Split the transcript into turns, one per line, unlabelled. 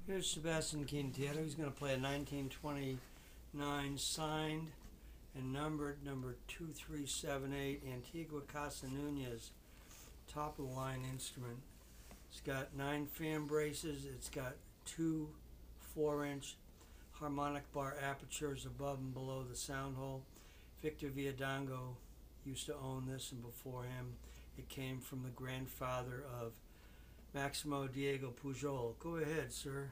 Here's Sebastian Quintero. He's going to play a 1929 signed and numbered number 2378 Antigua Casa Nuñez, top of the line instrument. It's got 9 fan braces. It's got 2 4-inch harmonic bar apertures above and below the sound hole. Victor Tango used to own this, and before him it came from the grandfather of Maximo Diego Pujol. Go ahead, sir.